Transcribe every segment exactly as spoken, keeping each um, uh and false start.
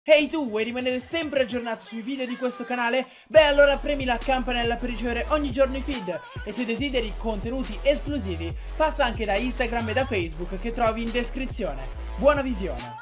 Ehi hey tu, vuoi rimanere sempre aggiornato sui video di questo canale? Beh allora premi la campanella per ricevere ogni giorno i feed e se desideri contenuti esclusivi passa anche da Instagram e da Facebook che trovi in descrizione. Buona visione!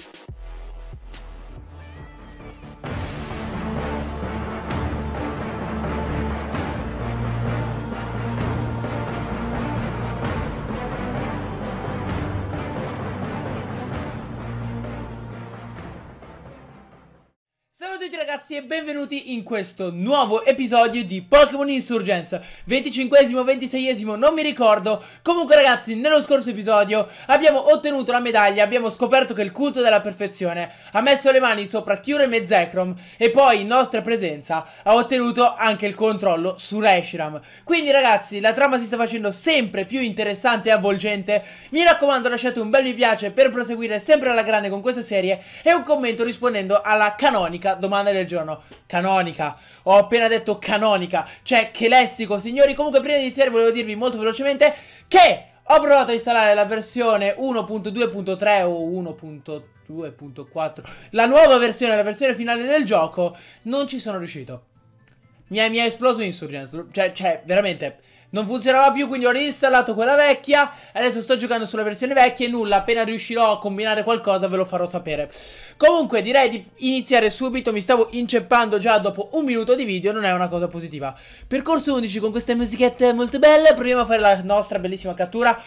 Ciao a tutti ragazzi e benvenuti in questo nuovo episodio di Pokémon Insurgence, venticinquesimo, ventiseiesimo, non mi ricordo. Comunque ragazzi, nello scorso episodio abbiamo ottenuto la medaglia, abbiamo scoperto che il culto della perfezione ha messo le mani sopra Kyurem e Zekrom e poi in nostra presenza ha ottenuto anche il controllo su Reshiram. Quindi ragazzi, la trama si sta facendo sempre più interessante e avvolgente. Mi raccomando, lasciate un bel mi piace per proseguire sempre alla grande con questa serie e un commento rispondendo alla canonica domanda del giorno. Canonica, ho appena detto canonica, cioè che lessico signori. Comunque prima di iniziare volevo dirvi molto velocemente che ho provato a installare la versione uno punto due punto tre o uno punto due punto quattro, la nuova versione, la versione finale del gioco. Non ci sono riuscito. Mi è, mi è esploso Insurgence, cioè, cioè veramente non funzionava più, quindi ho reinstallato quella vecchia. Adesso sto giocando sulla versione vecchia e nulla, appena riuscirò a combinare qualcosa ve lo farò sapere. Comunque direi di iniziare subito, mi stavo inceppando già dopo un minuto di video, non è una cosa positiva. Percorso undici con queste musichette molto belle, proviamo a fare la nostra bellissima cattura.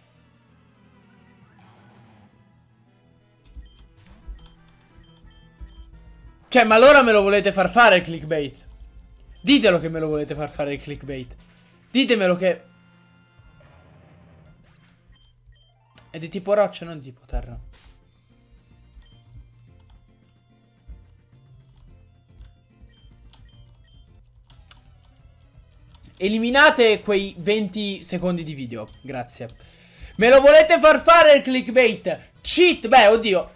Cioè, ma allora me lo volete far fare il clickbait? Ditelo che me lo volete far fare il clickbait. Ditemelo che... è di tipo roccia, non di tipo terra. Eliminate quei venti secondi di video, grazie. Me lo volete far fare il clickbait? Cheat, beh, oddio.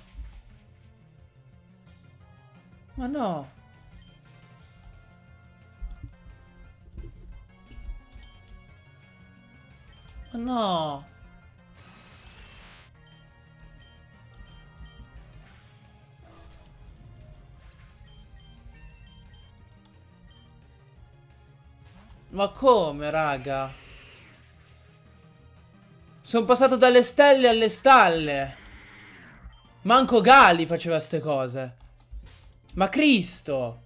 Ma no. Ma no. Ma come, raga? Sono passato dalle stelle alle stalle. Manco Gali faceva ste cose. Ma Cristo.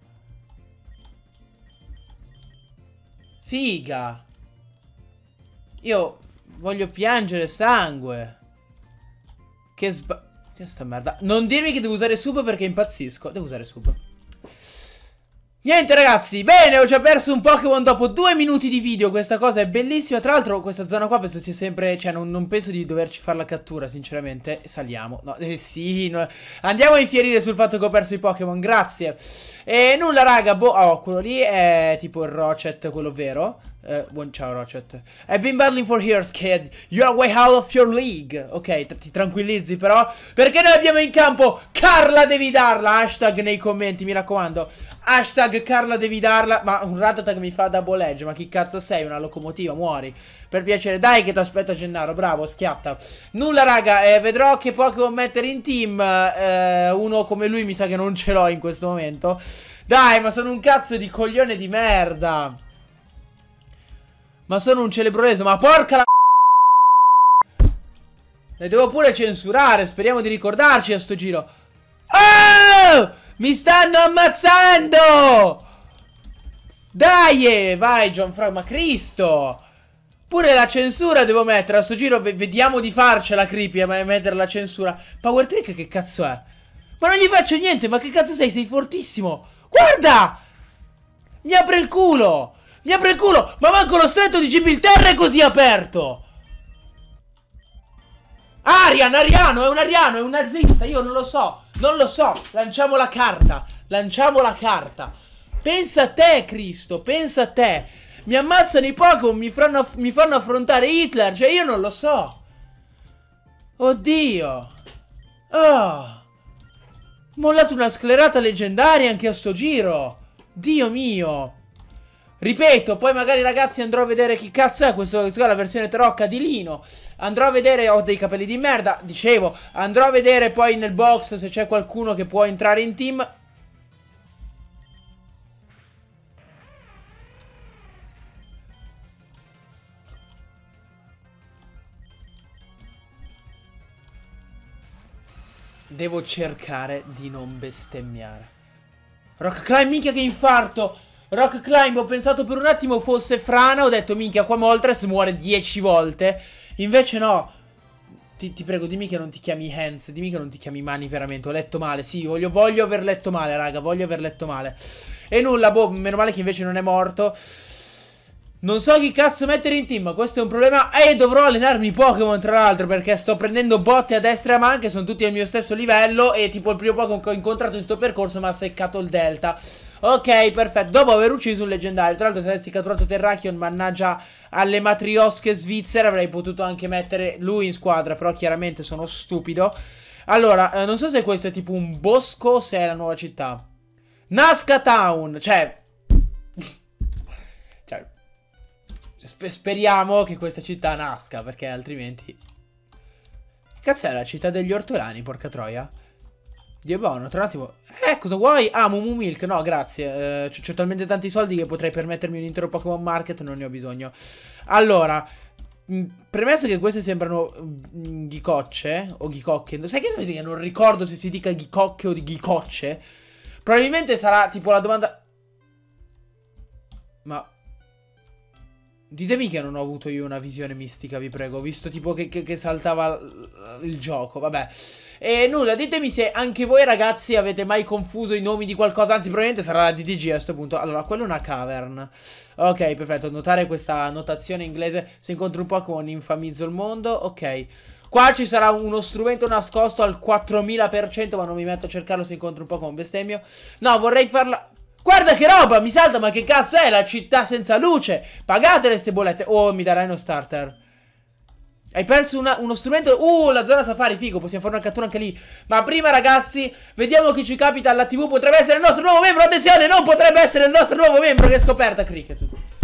Figa. Io voglio piangere sangue. Che sba... Che sta merda. Non dirmi che devo usare sub perché impazzisco. Devo usare sub. Niente ragazzi, bene, ho già perso un Pokémon dopo due minuti di video. Questa cosa è bellissima. Tra l'altro questa zona qua penso sia sempre... cioè non, non penso di doverci fare la cattura sinceramente. Saliamo. No, eh sì no. Andiamo a infierire sul fatto che ho perso i Pokémon. Grazie. E nulla raga, boh. Oh, quello lì è tipo il Rochet, quello vero. Uh, buon ciao Rochet. I've been battling for years kid. You are way out of your league. Ok, ti tranquillizzi però, perché noi abbiamo in campo Carla devi darla. Hashtag nei commenti, mi raccomando. Hashtag Carla devi darla. Ma un Rattata che mi fa double edge. Ma chi cazzo sei? Una locomotiva, muori. Per piacere, dai che ti aspetta Gennaro. Bravo, schiatta. Nulla raga, eh, vedrò che Pokémon mettere in team. eh, Uno come lui mi sa che non ce l'ho in questo momento. Dai, ma sono un cazzo di coglione di merda. Ma sono un celebroleso, ma porca la... le devo pure censurare, speriamo di ricordarci a sto giro. Oh! Mi stanno ammazzando! Dai, vai Gianfranco, ma Cristo! Pure la censura devo mettere a sto giro, vediamo di farcela creepy, ma mettere la censura. Power Trick che cazzo è? Ma non gli faccio niente, ma che cazzo sei? Sei fortissimo! Guarda! Mi apre il culo! Mi apre il culo! Ma manco lo stretto di Gibilterra è così aperto! Arian, Ariano, è un Ariano, è un nazista, io non lo so, non lo so. Lanciamo la carta, lanciamo la carta. Pensa a te, Cristo, pensa a te. Mi ammazzano i Pokémon, mi fanno, mi fanno affrontare Hitler, cioè io non lo so. Oddio. Oh. Mollato una sclerata leggendaria anche a sto giro. Dio mio. Ripeto, poi magari ragazzi andrò a vedere chi cazzo è questo, questa è la versione tarocca di Lino. Andrò a vedere, ho dei capelli di merda, dicevo. Andrò a vedere poi nel box se c'è qualcuno che può entrare in team. Devo cercare di non bestemmiare. Rock Climb, minchia che infarto. Rock Climb, ho pensato per un attimo fosse frana. Ho detto minchia qua Moltres muore dieci volte. Invece no. Ti, ti prego dimmi che non ti chiami Hands. Dimmi che non ti chiami Mani veramente. Ho letto male, sì, voglio, voglio aver letto male raga. Voglio aver letto male. E nulla, boh, meno male che invece non è morto. Non so chi cazzo mettere in team, questo è un problema. E dovrò allenarmi i Pokémon tra l'altro, perché sto prendendo botte a destra e a manca, sono tutti al mio stesso livello. E tipo il primo Pokémon che ho incontrato in sto percorso mi ha seccato il Delta. Ok, perfetto, dopo aver ucciso un leggendario. Tra l'altro se avessi catturato Terrakion, mannaggia alle matriosche svizzere, avrei potuto anche mettere lui in squadra. Però chiaramente sono stupido. Allora, eh, non so se questo è tipo un bosco o se è la nuova città. Nazca Town, cioè... cioè... Speriamo che questa città nasca, perché altrimenti... Che cazzo è la città degli ortolani, porca troia? Dio buono, tra un attimo... Eh, cosa vuoi? Ah, Mumu Milk, no, grazie. eh, C'ho talmente tanti soldi che potrei permettermi un intero Pokémon Market, non ne ho bisogno. Allora, mh, premesso che queste sembrano mh, ghicocce, o ghicocche... Sai che significa? Non ricordo se si dica ghicocche o di ghicocce. Probabilmente sarà tipo la domanda... Ma... Ditemi che non ho avuto io una visione mistica, vi prego. Ho visto tipo che, che, che saltava il gioco, vabbè. E nulla, ditemi se anche voi ragazzi avete mai confuso i nomi di qualcosa. Anzi, probabilmente sarà la D D G a questo punto. Allora, quello è una cavern. Ok, perfetto, notare questa notazione inglese. Se incontro un Pokémon infamizzo il mondo. Ok. Qua ci sarà uno strumento nascosto al quattromila per cento, ma non mi metto a cercarlo se incontro un Pokémon bestemmio. No, vorrei farla... Guarda che roba, mi salta, ma che cazzo è la città senza luce? Pagatele ste bollette. Oh, mi darai uno starter. Hai perso una, uno strumento. Uh, la zona safari, figo, possiamo fare una cattura anche lì. Ma prima ragazzi, vediamo chi ci capita alla tivù. Potrebbe essere il nostro nuovo membro. Attenzione, non potrebbe essere il nostro nuovo membro. Che scoperta, Cricket.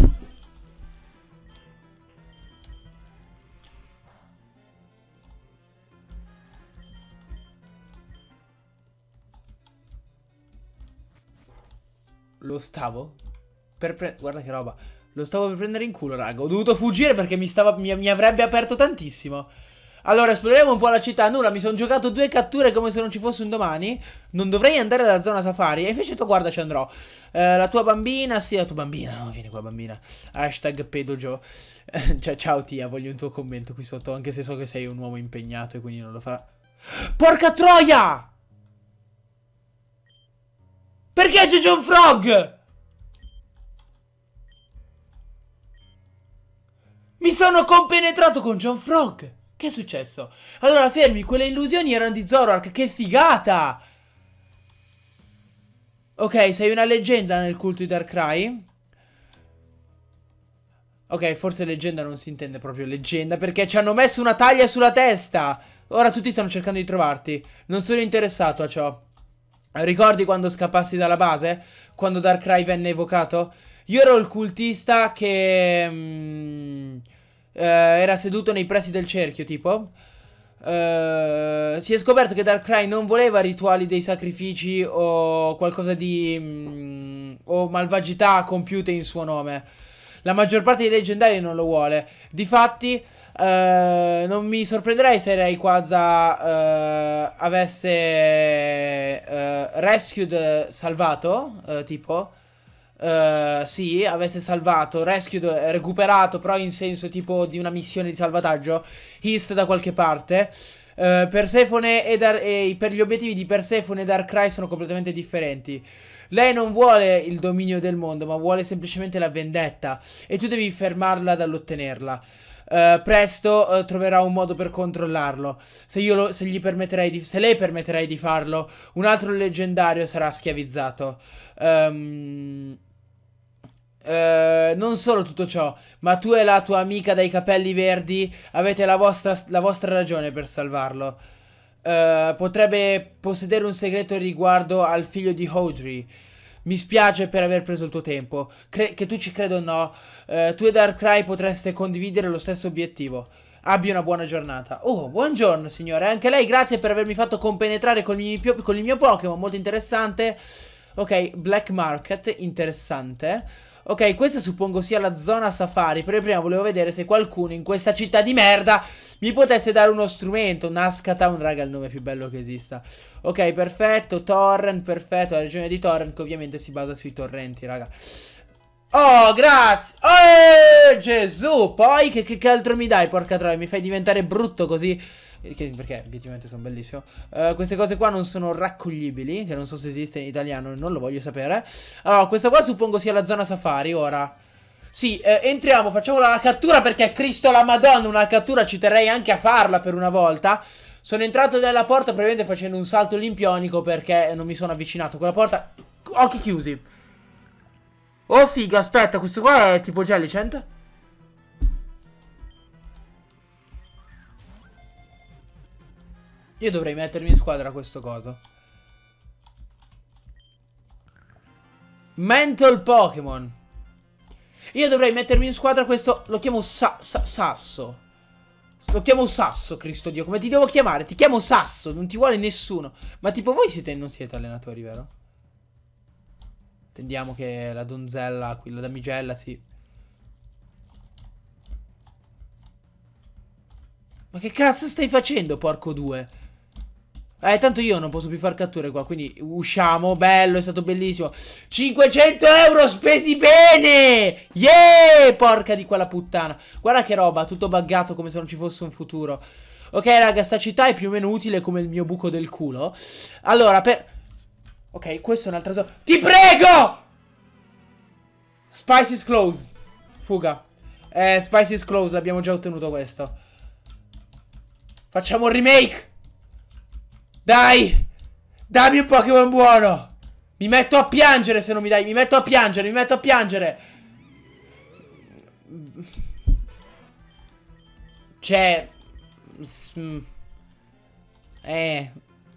Lo stavo per prendere... Guarda che roba. Lo stavo per prendere in culo, raga. Ho dovuto fuggire perché mi, stava... mi, mi avrebbe aperto tantissimo. Allora, esploriamo un po' la città. Nulla, mi sono giocato due catture come se non ci fosse un domani. Non dovrei andare alla zona safari. E invece tu guarda, ci andrò. eh, La tua bambina, sì, la tua bambina. No, vieni qua bambina. Hashtag pedojo. Cioè, ciao Tia, voglio un tuo commento qui sotto. Anche se so che sei un uomo impegnato e quindi non lo farà. Porca troia! Perché c'è John Frog? Mi sono compenetrato con John Frog. Che è successo? Allora fermi, quelle illusioni erano di Zoroark. Che figata! Ok, sei una leggenda nel culto di Darkrai. Ok, forse leggenda non si intende proprio leggenda, perché ci hanno messo una taglia sulla testa. Ora tutti stanno cercando di trovarti. Non sono interessato a ciò. Ricordi quando scappasti dalla base? Quando Darkrai venne evocato? Io ero il cultista che mm, eh, era seduto nei pressi del cerchio, tipo. Eh, si è scoperto che Darkrai non voleva rituali dei sacrifici o qualcosa di... Mm, o malvagità compiute in suo nome. La maggior parte dei leggendari non lo vuole. Difatti... Uh, non mi sorprenderei se Rayquaza uh, avesse uh, rescued, salvato, uh, tipo, uh, sì, avesse salvato, rescued, recuperato, però in senso tipo di una missione di salvataggio, East da qualche parte. Uh, Persefone e, Dar e per gli obiettivi di Persefone e Darkrai sono completamente differenti. Lei non vuole il dominio del mondo, ma vuole semplicemente la vendetta, e tu devi fermarla dall'ottenerla. Uh, presto uh, troverà un modo per controllarlo. Se io lo, se gli permetterei di, se lei permetterei di farlo, un altro leggendario sarà schiavizzato. Um, uh, non solo tutto ciò, ma tu e la tua amica dai capelli verdi avete la vostra, la vostra ragione per salvarlo. Uh, potrebbe possedere un segreto riguardo al figlio di Houdry, Mi spiace per aver preso il tuo tempo. Cre che tu ci credo o no, eh, tu e Darkrai potreste condividere lo stesso obiettivo. Abbi una buona giornata. Oh, buongiorno signore. Anche lei grazie per avermi fatto compenetrare con, gli, con il mio Pokémon. Molto interessante. Ok, Black Market, interessante. Ok, questa suppongo sia la zona safari. Però prima volevo vedere se qualcuno in questa città di merda mi potesse dare uno strumento. Nascatown, raga, il nome più bello che esista. Ok, perfetto, Torrent, perfetto. La regione di Torrent che ovviamente si basa sui torrenti, raga. Oh, grazie. Oh, Gesù. Poi che, che, che altro mi dai, porca troia? Mi fai diventare brutto così. Che, perché obiettivamente sono bellissimo. uh, Queste cose qua non sono raccoglibili, che non so se esiste in italiano, non lo voglio sapere. Allora, questa qua suppongo sia la zona safari. Ora sì, eh, entriamo, facciamo la cattura perché Cristo la Madonna, una cattura ci terrei anche a farla per una volta. Sono entrato dalla porta probabilmente facendo un salto olimpionico perché non mi sono avvicinato. Quella porta, occhi chiusi. Oh figa, aspetta, questo qua è tipo Jellicent? Io dovrei mettermi in squadra questo coso. Mental Pokémon. Io dovrei mettermi in squadra questo. Lo chiamo sa sa Sasso. Lo chiamo Sasso, Cristo Dio. Come ti devo chiamare? Ti chiamo Sasso, non ti vuole nessuno. Ma tipo voi siete, non siete allenatori, vero? Intendiamo che la donzella, quella damigella, sì. Ma che cazzo stai facendo, porco due? Eh, tanto io non posso più far catture qua, quindi usciamo, bello, è stato bellissimo. cinquecento euro spesi bene! Yeah! Porca di quella puttana. Guarda che roba, tutto buggato come se non ci fosse un futuro. Ok, raga, sta città è più o meno utile come il mio buco del culo. Allora, per... Ok, questa è un'altra zona. Ti prego! Spice is closed. Fuga. Eh, Spice is closed, abbiamo già ottenuto questo. Facciamo un remake. Dai! Dammi un Pokémon buono! Mi metto a piangere se non mi dai. Mi metto a piangere, mi metto a piangere. Cioè... Eh...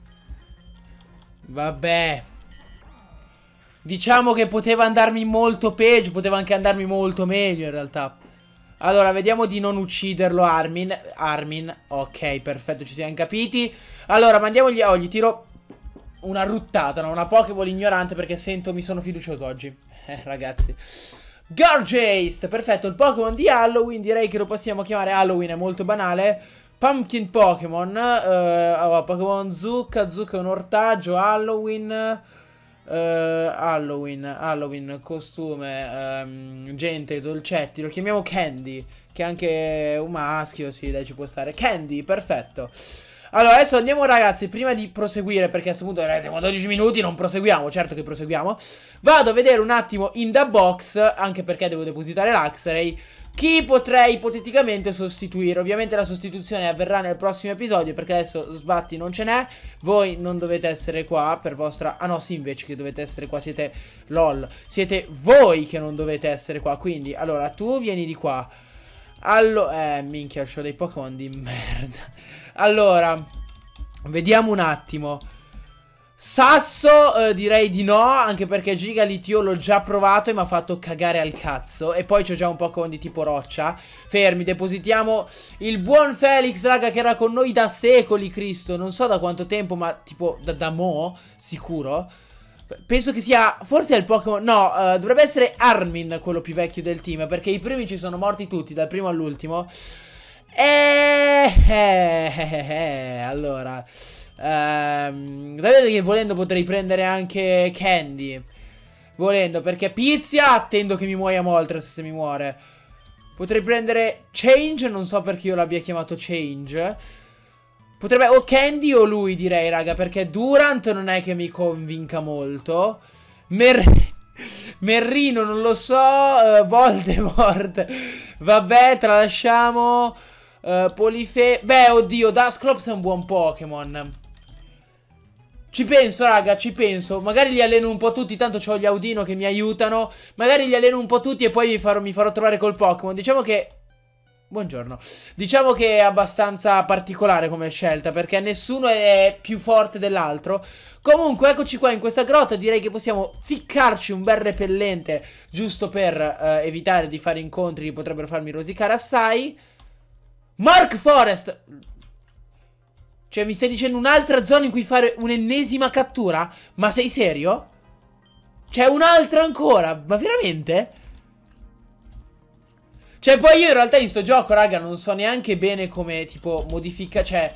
Vabbè. Diciamo che poteva andarmi molto peggio. Poteva anche andarmi molto meglio in realtà. Allora, vediamo di non ucciderlo Armin. Armin, ok, perfetto, ci siamo capiti. Allora, mandiamogli... Oh, gli tiro una ruttata, no? Una Pokéball ignorante perché sento, mi sono fiducioso oggi. Eh, ragazzi. Gorgeist, perfetto, il Pokémon di Halloween. Direi che lo possiamo chiamare Halloween, è molto banale. Pumpkin Pokémon. uh, oh, Pokémon Zucca. Zucca è un ortaggio. Halloween... Uh, Halloween, Halloween, costume, um, gente, dolcetti. Lo chiamiamo Candy, che è anche un maschio, sì, dai, ci può stare. Candy, perfetto. Allora, adesso andiamo ragazzi, prima di proseguire, perché a questo punto eh, siamo a dodici minuti, non proseguiamo, certo che proseguiamo. Vado a vedere un attimo in the box, anche perché devo depositare l'Axray, chi potrei ipoteticamente sostituire. Ovviamente la sostituzione avverrà nel prossimo episodio, perché adesso sbatti non ce n'è. Voi non dovete essere qua per vostra... Ah no, sì, invece che dovete essere qua siete... LOL. Siete voi che non dovete essere qua. Quindi, allora, tu vieni di qua. Allora... Eh, minchia, c'ho dei Pokémon di merda. Allora, vediamo un attimo. Sasso, eh, direi di no, anche perché Gigalit io l'ho già provato e mi ha fatto cagare al cazzo. E poi c'ho già un Pokémon di tipo roccia. Fermi, depositiamo il buon Felix, raga, che era con noi da secoli, Cristo. Non so da quanto tempo, ma tipo da, da mo', sicuro. Penso che sia, forse è il Pokémon, no, uh, dovrebbe essere Armin quello più vecchio del team, perché i primi ci sono morti tutti, dal primo all'ultimo. E... Eh, eh, eh, allora... Ehm, sapete che volendo potrei prendere anche Candy. Volendo, perché Pizia attendo che mi muoia Moltres se mi muore. Potrei prendere Change, non so perché io l'abbia chiamato Change. Potrebbe o Candy o lui, direi, raga, perché Durant non è che mi convinca molto. Mer Merrino non lo so. uh, Voldemort vabbè, tralasciamo. uh, Polife... Beh, oddio, Dusclops è un buon Pokémon. Ci penso, raga, ci penso. Magari li alleno un po' tutti, tanto c'ho gli Audino che mi aiutano. Magari li alleno un po' tutti e poi mi farò, mi farò trovare col Pokémon. Diciamo che... Buongiorno. Diciamo che è abbastanza particolare come scelta, perché nessuno è più forte dell'altro. Comunque, eccoci qua in questa grotta. Direi che possiamo ficcarci un bel repellente, giusto per eh, evitare di fare incontri che potrebbero farmi rosicare assai. Mark Forest! Cioè, mi stai dicendo un'altra zona in cui fare un'ennesima cattura? Ma sei serio? C'è un'altra ancora? Ma veramente? Cioè, poi io in realtà in sto gioco, raga, non so neanche bene come, tipo, modifica, cioè...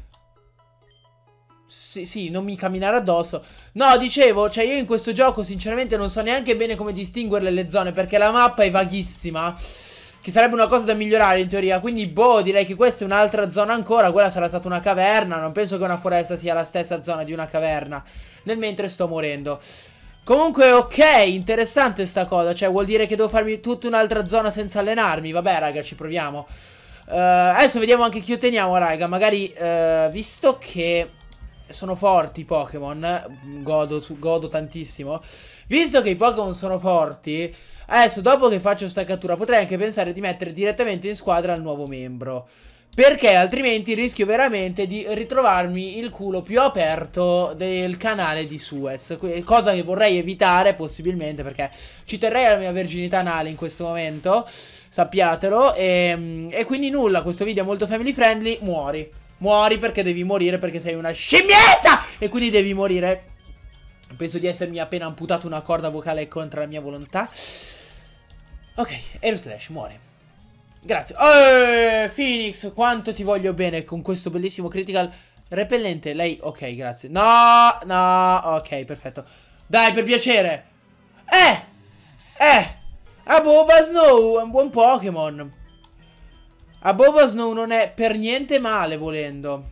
Sì, sì, non mi camminare addosso. No, dicevo, cioè io in questo gioco sinceramente non so neanche bene come distinguerle le zone, perché la mappa è vaghissima, che sarebbe una cosa da migliorare in teoria. Quindi, boh, direi che questa è un'altra zona ancora. Quella sarà stata una caverna. Non penso che una foresta sia la stessa zona di una caverna. Nel mentre sto morendo. Comunque, ok, interessante sta cosa. Cioè, vuol dire che devo farmi tutta un'altra zona senza allenarmi. Vabbè, raga, ci proviamo. uh, Adesso vediamo anche chi otteniamo, raga. Magari, uh, visto che sono forti i Pokémon, godo, godo tantissimo. Visto che i Pokémon sono forti, adesso dopo che faccio sta cattura potrei anche pensare di mettere direttamente in squadra il nuovo membro, perché altrimenti rischio veramente di ritrovarmi il culo più aperto del canale di Suez. Cosa che vorrei evitare possibilmente, perché ci terrei alla mia verginità anale in questo momento, sappiatelo. E, e quindi nulla, questo video è molto family friendly. Muori, muori perché devi morire, perché sei una scimmietta e quindi devi morire. Penso di essermi appena amputato una corda vocale contro la mia volontà. Ok, Aeroslash, muore. Grazie. Oh, Phoenix, quanto ti voglio bene con questo bellissimo critical repellente. Lei, ok, grazie. No, no, ok, perfetto. Dai, per piacere. Eh, eh. Abobasnow è un buon Pokémon. Abobasnow non è per niente male, volendo.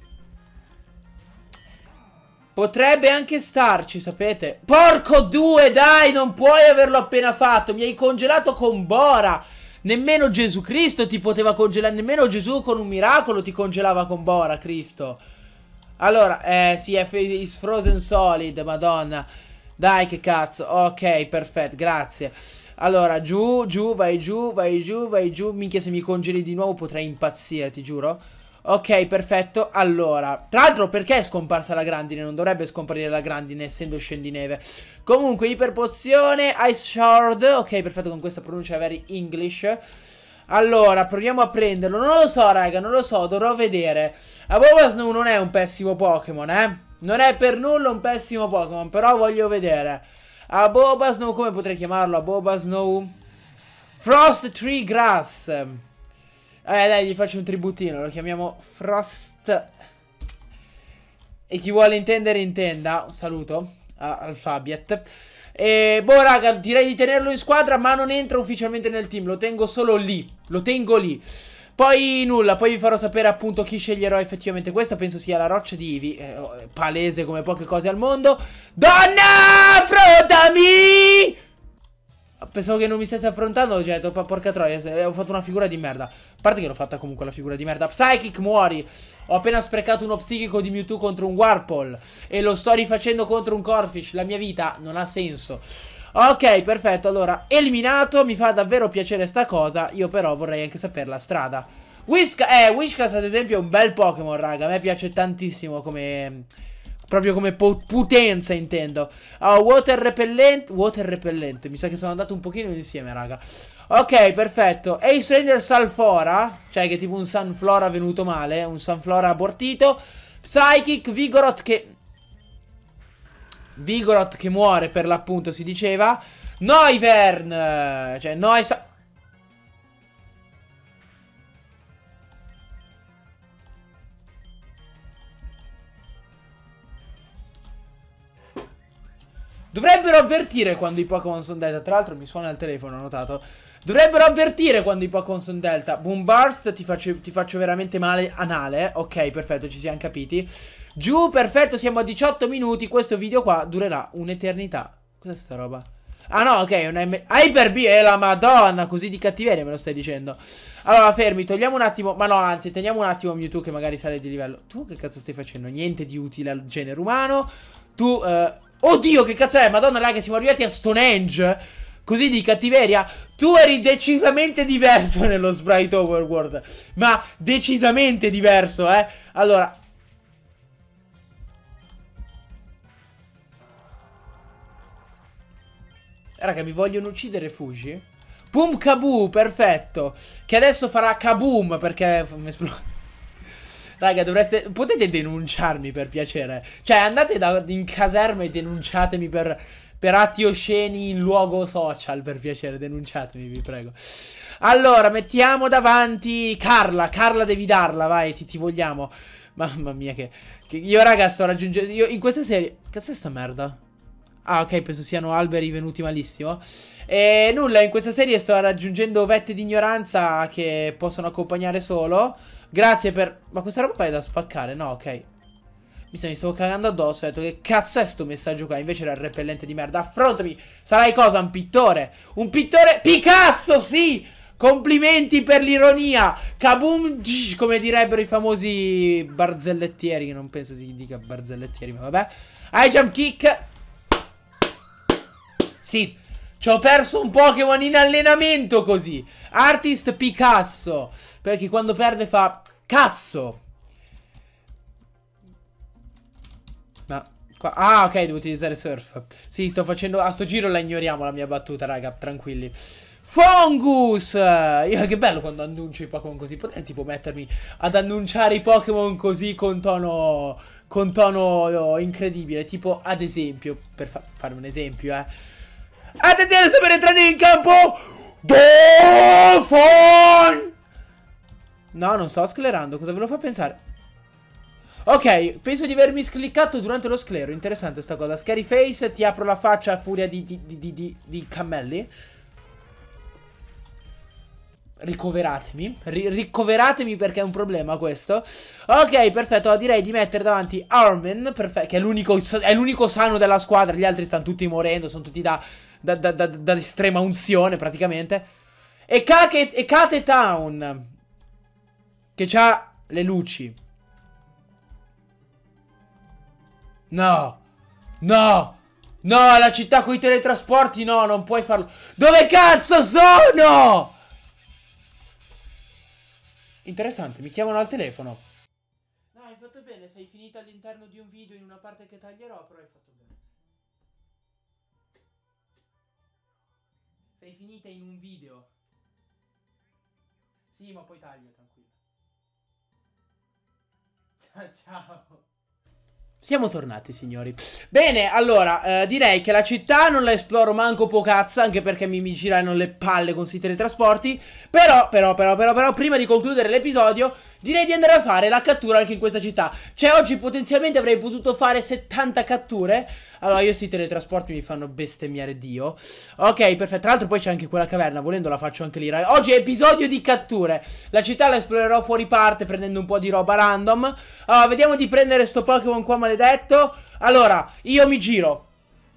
Potrebbe anche starci, sapete. Porco due, dai, non puoi averlo appena fatto. Mi hai congelato con Bora. Nemmeno Gesù Cristo ti poteva congelare. Nemmeno Gesù con un miracolo ti congelava con Bora, Cristo. Allora, eh, sì, è is frozen solid, madonna. Dai, che cazzo. Ok, perfetto, grazie. Allora, giù, giù, vai giù, vai giù, vai giù. Minchia, se mi congeli di nuovo potrei impazzire, ti giuro. Ok, perfetto. Allora, tra l'altro, perché è scomparsa la grandine? Non dovrebbe scomparire la grandine, essendo scendineve. Comunque, iperpozione, Ice Shard. Ok, perfetto, con questa pronuncia very English. Allora, proviamo a prenderlo. Non lo so, raga, non lo so, dovrò vedere. Abobasnow non è un pessimo Pokémon, eh. Non è per nulla un pessimo Pokémon, però voglio vedere. Abobasnow, come potrei chiamarlo? Abobasnow Frost Tree Grass. Eh dai, gli faccio un tributino, lo chiamiamo Frost. E chi vuole intendere intenda. Un saluto a, al Fabiet. E boh, raga, direi di tenerlo in squadra, ma non entra ufficialmente nel team. Lo tengo solo lì, lo tengo lì. Poi nulla, poi vi farò sapere appunto chi sceglierò effettivamente. Questa penso sia la roccia di Eevee, eh, palese come poche cose al mondo. Donna, affrontami! Pensavo che non mi stesse affrontando, ho detto, porca troia, ho fatto una figura di merda. A parte che l'ho fatta comunque la figura di merda. Psychic, muori. Ho appena sprecato uno psichico di Mewtwo contro un Warpole e lo sto rifacendo contro un Corphish. La mia vita non ha senso. Ok, perfetto, allora, eliminato. Mi fa davvero piacere sta cosa. Io però vorrei anche sapere la strada. Whiscash, eh, Whiscash ad esempio è un bel Pokémon, raga. A me piace tantissimo come... proprio come potenza, intendo. Oh, water repellent. Water repellent. Mi sa che sono andato un pochino insieme, raga. Ok, perfetto. Ace Ranger Salfora, cioè che è tipo un Sunflora venuto male, un Sunflora abortito. Psychic, Vigoroth che... Vigoroth che muore per l'appunto, si diceva. Noivern, cioè Noise... Dovrebbero avvertire quando i Pokémon sono delta. Tra l'altro mi suona il telefono, ho notato. Dovrebbero avvertire quando i Pokémon sono delta. Boom Burst, ti faccio, ti faccio veramente male anale. Ok, perfetto, ci siamo capiti. Giù, perfetto, siamo a diciotto minuti. Questo video qua durerà un'eternità. Cos'è sta roba? Ah no, ok, un M... Hyper B, è la madonna, così di cattiveria me lo stai dicendo. Allora, fermi, togliamo un attimo. Ma no, anzi, teniamo un attimo Mewtwo che magari sale di livello. Tu che cazzo stai facendo? Niente di utile al genere umano. Tu, eh... oddio, che cazzo è? Madonna, raga, siamo arrivati a Stonehenge. così di cattiveria. Tu eri decisamente diverso nello Sprite Overworld. Ma decisamente diverso, eh. Allora... Raga, mi vogliono uccidere Fuji? Boom Kaboo, perfetto. Che adesso farà Kaboom perché mi esplode. Raga, dovreste... Potete denunciarmi per piacere. Cioè, andate da, in caserma e denunciatemi per, per atti osceni in luogo social, per piacere. Denunciatemi, vi prego. Allora, mettiamo davanti Carla. Carla devi darla, vai, ti, ti vogliamo. Mamma mia che... che io, raga, sto raggiungendo... Io in questa serie... Cazzo è sta merda? Ah, ok, penso siano alberi venuti malissimo. E nulla, in questa serie sto raggiungendo vette di ignoranza che possono accompagnare solo. Grazie per... Ma questa roba qua è da spaccare? No, ok. Mi, sta, mi stavo cagando addosso, ho detto che cazzo è sto messaggio qua? Invece era il repellente di merda. Affrontami! Sarai cosa? Un pittore? Un pittore... Picasso, sì! Complimenti per l'ironia! Kaboom! Come direbbero i famosi barzellettieri, che non penso si dica barzellettieri, ma vabbè. High jump kick! Sì, ci ho perso un Pokémon in allenamento così. Artist Picasso. Perché quando perde fa Casso. Ma qua... Ah, ok, devo utilizzare Surf. Sì, sto facendo... A sto giro la ignoriamo la mia battuta, raga, tranquilli. Fungus! Io, che bello quando annuncio i Pokémon così. Potrei tipo mettermi ad annunciare i Pokémon così con tono... Con tono incredibile. Tipo, ad esempio, per fa fare un esempio, eh. Attenzione, sta per entrare in campo Dolphon! No, non sto sclerando. Cosa ve lo fa pensare? Ok, penso di avermi scliccato durante lo sclero. Interessante sta cosa. Scary Face, ti apro la faccia a furia di, di, di, di, di, di cammelli. Ricoveratemi. Ri ricoveratemi perché è un problema questo. Ok, perfetto. Allora, direi di mettere davanti Armin, che è l'unico sano della squadra. Gli altri stanno tutti morendo. Sono tutti da, da, da, da, da estrema unzione praticamente. E Kake e Kate Town, che c'ha le luci. No. No. No, la città con i teletrasporti. No, non puoi farlo. Dove cazzo sono? Interessante, mi chiamano al telefono. No, hai fatto bene, sei finita all'interno di un video in una parte che taglierò, però hai fatto bene. Sei finita in un video. Sì, ma poi taglio, tranquillo. Ciao, ciao. Siamo tornati, signori. Bene, allora, eh, direi che la città non la esploro manco po' cazzo, anche perché mi, mi girano le palle con questi teletrasporti. Però, però, però, però, però, prima di concludere l'episodio, direi di andare a fare la cattura anche in questa città. Cioè, oggi potenzialmente avrei potuto fare settanta catture. Allora, io sti teletrasporti mi fanno bestemmiare Dio. Ok, perfetto. Tra l'altro poi c'è anche quella caverna, volendo la faccio anche lì, raga. Oggi è episodio di catture. La città la esplorerò fuori parte, prendendo un po' di roba random. Allora, vediamo di prendere sto Pokémon qua maledetto. Allora, io mi giro.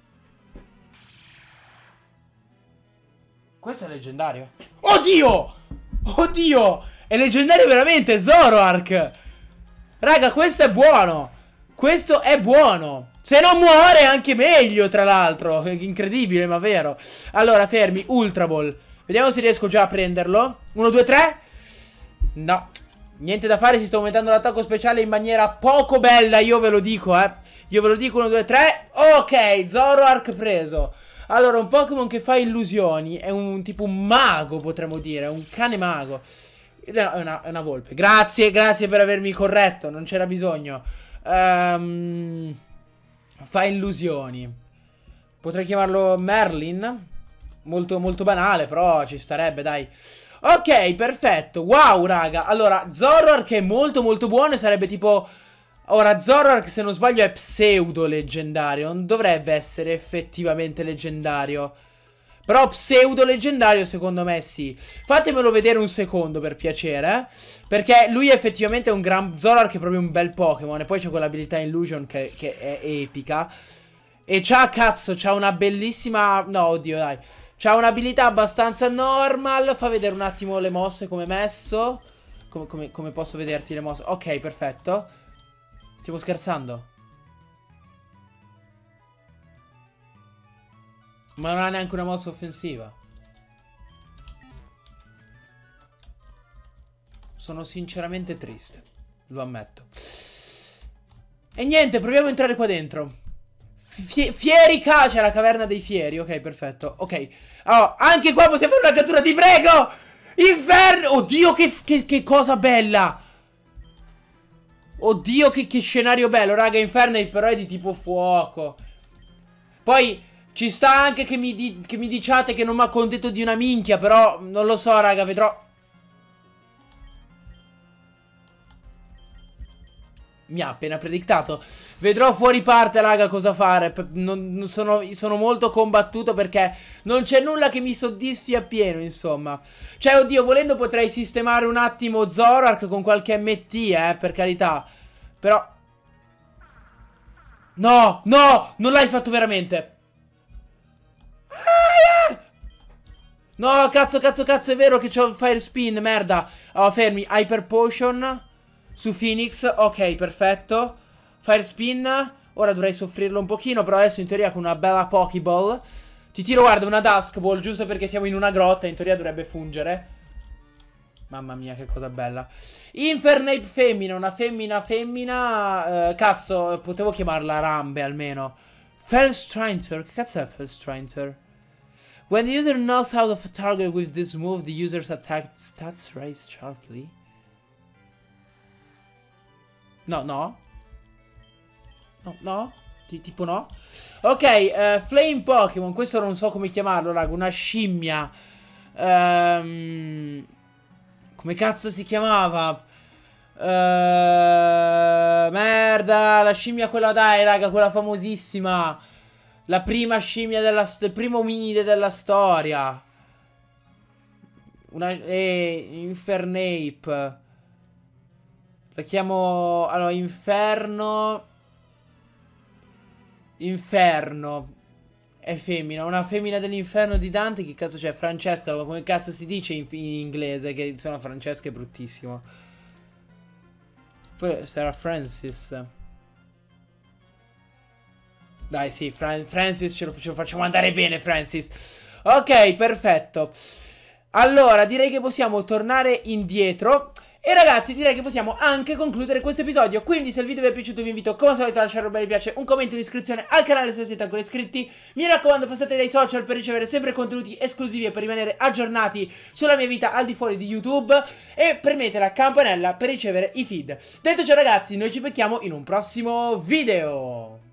Questo è leggendario. Oddio! Oddio! È leggendario veramente, Zoroark! Raga, questo è buono! Questo è buono! Se non muore anche meglio, tra l'altro. Incredibile, ma vero. Allora, fermi, Ultra Ball. Vediamo se riesco già a prenderlo. uno, due, tre. No. Niente da fare, si sta aumentando l'attacco speciale in maniera poco bella, io ve lo dico, eh. Io ve lo dico, uno, due, tre. Ok, Zoroark preso. Allora, un Pokémon che fa illusioni. È un tipo un mago, potremmo dire. È un cane mago. No, è una, è una volpe. Grazie, grazie per avermi corretto. Non c'era bisogno. Um, fa illusioni. Potrei chiamarlo Merlin. Molto, molto banale, però ci starebbe, dai. Ok, perfetto. Wow, raga. Allora, Zoroark è molto, molto buono. E sarebbe tipo... Ora, Zoroark, se non sbaglio, è pseudo leggendario. Non dovrebbe essere effettivamente leggendario. Però pseudo leggendario secondo me sì. Fatemelo vedere un secondo per piacere, perché lui effettivamente è un gran... Zoroark è proprio un bel Pokémon. E poi c'è quell'abilità Illusion che, che è epica. E c'ha, cazzo, c'ha una bellissima... No, oddio, dai. C'ha un'abilità abbastanza normal. Fa vedere un attimo le mosse come messo. Come, come, come posso vederti le mosse? Ok, perfetto. Stiamo scherzando? Ma non ha neanche una mossa offensiva. Sono sinceramente triste. Lo ammetto. E niente, proviamo a entrare qua dentro. Fie fieri ca... C'è la caverna dei fieri. Ok, perfetto. Ok. Oh, anche qua possiamo fare una cattura, ti prego! Inferno! Oddio, che, che, che cosa bella! Oddio, che, che scenario bello, raga. Inferno però è di tipo fuoco. Poi... ci sta anche che mi, di che mi diciate che non mi accontento di una minchia. Però non lo so, raga, vedrò. Mi ha appena predictato. Vedrò fuori parte, raga, cosa fare. non, non sono, sono molto combattuto perché non c'è nulla che mi soddisfi appieno, insomma. Cioè, oddio, volendo potrei sistemare un attimo Zoroark con qualche M T, eh, per carità. Però... no, no, non l'hai fatto veramente. No, cazzo, cazzo, cazzo, è vero che c'ho Fire Spin, merda. Oh, fermi, Hyper Potion su Phoenix, ok, perfetto. Fire Spin, ora dovrei soffrirlo un pochino, però adesso in teoria con una bella Pokéball ti tiro, guarda, una Dusk Ball, giusto perché siamo in una grotta, in teoria dovrebbe fungere. Mamma mia, che cosa bella. Infernape femmina, una femmina femmina, eh, cazzo, potevo chiamarla Rambe almeno. Felstrinter, che cazzo è Felstrinter? When the user knocks out of a target with this move, the user's attack stats rise sharply. No, no. No, no. T tipo no. Ok, uh, Flame Pokémon. Questo non so come chiamarlo, raga. Una scimmia. Um, come cazzo si chiamava? Uh, merda. La scimmia quella, dai, raga. Quella famosissima. La prima scimmia della... il primo ominide della storia. Una... Eh, Infernape. La chiamo... allora, Inferno... Inferno. È femmina. Una femmina dell'inferno di Dante. Che cazzo c'è? Francesca. Come cazzo si dice in, in inglese? Che insomma Francesca è bruttissimo. Poi sarà Francis. Dai, sì, Fran Francis ce lo, ce lo facciamo andare bene, Francis. Ok, perfetto. Allora, direi che possiamo tornare indietro. E ragazzi, direi che possiamo anche concludere questo episodio. Quindi se il video vi è piaciuto vi invito come al solito a lasciare un bel mi piace, un commento, un'iscrizione al canale se non siete ancora iscritti. Mi raccomando, passate dai social per ricevere sempre contenuti esclusivi e per rimanere aggiornati sulla mia vita al di fuori di YouTube. E premete la campanella per ricevere i feed. Detto ciò ragazzi, noi ci becchiamo in un prossimo video.